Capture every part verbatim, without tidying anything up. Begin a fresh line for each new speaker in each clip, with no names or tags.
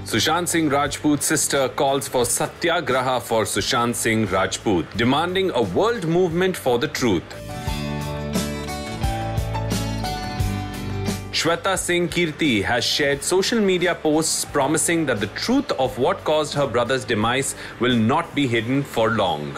Sushant Singh Rajput's sister calls for satyagraha for Sushant Singh Rajput, demanding a world movement for the truth. Shweta Singh Kirti has shared social media posts promising that the truth of what caused her brother's demise will not be hidden for long.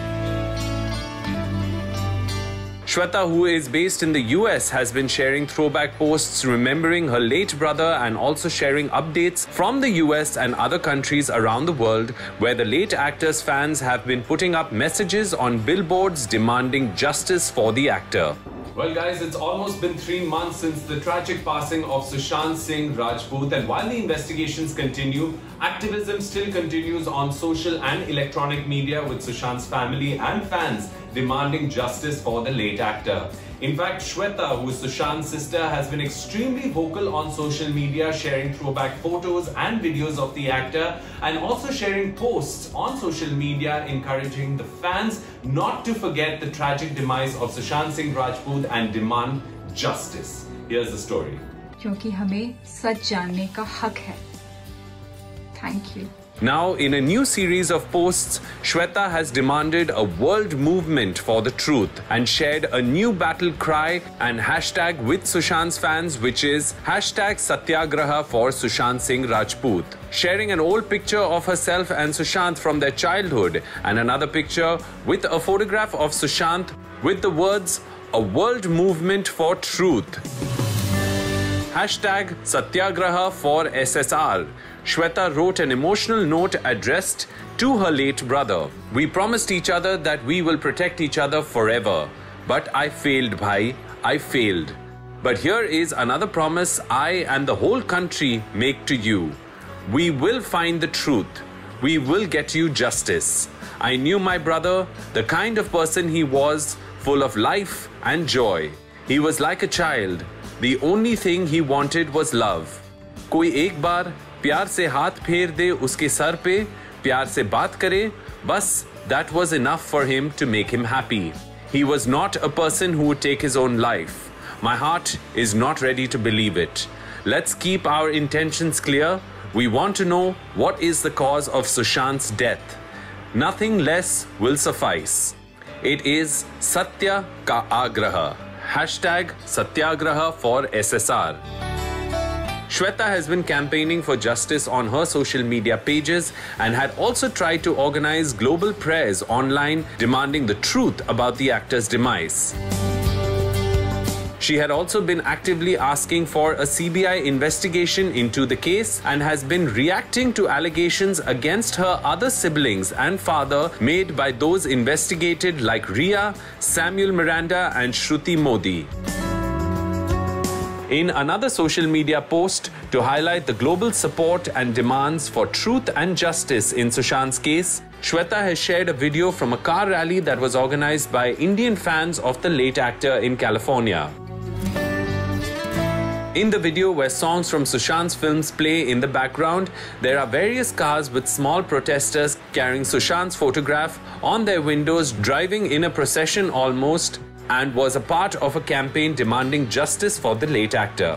Shweta, who is based in the U S, has been sharing throwback posts remembering her late brother and also sharing updates from the U S and other countries around the world where the late actor's fans have been putting up messages on billboards demanding justice for the actor. Well guys, it's almost been three months since the tragic passing of Sushant Singh Rajput, and while the investigations continue, activism still continues on social and electronic media with Sushant's family and fans demanding justice for the late actor. In fact, Shweta, who is Sushant's sister, has been extremely vocal on social media, sharing throwback photos and videos of the actor and also sharing posts on social media encouraging the fans not to forget the tragic demise of Sushant Singh Rajput and demand justice. Here's the story.
क्योंकि हमें सच जानने का हक है. Thank you.
Now, in a new series of posts, Shweta has demanded a world movement for the truth and shared a new battle cry and hashtag with Sushant's fans, which is hashtag Satyagraha for Sushant Singh Rajput. Sharing an old picture of herself and Sushant from their childhood and another picture with a photograph of Sushant with the words, "A world movement for truth." Hashtag Satyagraha for S S R. Shweta wrote an emotional note addressed to her late brother. "We promised each other that we will protect each other forever. But I failed, bhai. I failed. But here is another promise I and the whole country make to you. We will find the truth. We will get you justice. I knew my brother, the kind of person he was, full of life and joy. He was like a child. The only thing he wanted was love. कोई एक बार प्यार से हाथ फेर दे उसके sir पे, प्यार से बात करे, बस that was enough for him to make him happy. He was not a person who would take his own life. My heart is not ready to believe it. Let's keep our intentions clear. We want to know what is the cause of Sushant's death. Nothing less will suffice. It is Satya Ka Agraha. Hashtag Satyagraha for S S R. Shweta has been campaigning for justice on her social media pages and had also tried to organize global prayers online demanding the truth about the actor's demise. She had also been actively asking for a C B I investigation into the case and has been reacting to allegations against her other siblings and father made by those investigated like Riya, Samuel Miranda and Shruti Modi. In another social media post to highlight the global support and demands for truth and justice in Sushant's case, Shweta has shared a video from a car rally that was organized by Indian fans of the late actor in California. In the video, where songs from Sushant's films play in the background, there are various cars with small protesters carrying Sushant's photograph on their windows, driving in a procession almost, and was a part of a campaign demanding justice for the late actor.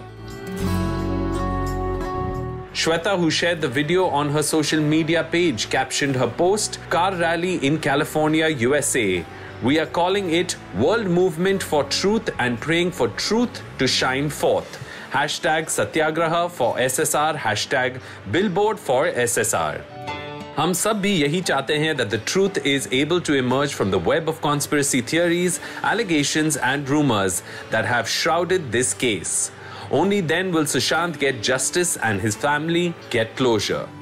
Shweta, who shared the video on her social media page, captioned her post, "Car Rally in California, U S A. We are calling it World Movement for Truth and praying for truth to shine forth. Hashtag Satyagraha for S S R. Hashtag Billboard for S S R." हम सब भी यही चाहते हैं that the truth is able to emerge from the web of conspiracy theories, allegations and rumors that have shrouded this case. Only then will Sushant get justice and his family get closure.